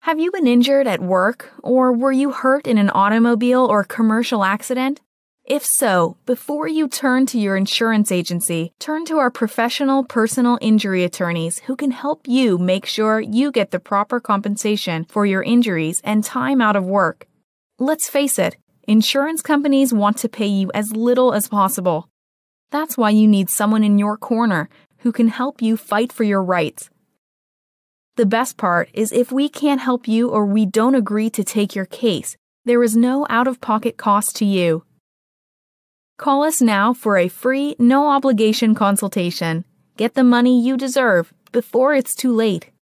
Have you been injured at work, or were you hurt in an automobile or commercial accident? If so, before you turn to your insurance agency, turn to our professional personal injury attorneys who can help you make sure you get the proper compensation for your injuries and time out of work. Let's face it, insurance companies want to pay you as little as possible. That's why you need someone in your corner who can help you fight for your rights. The best part is if we can't help you or we don't agree to take your case, there is no out-of-pocket cost to you. Call us now for a free, no-obligation consultation. Get the money you deserve before it's too late.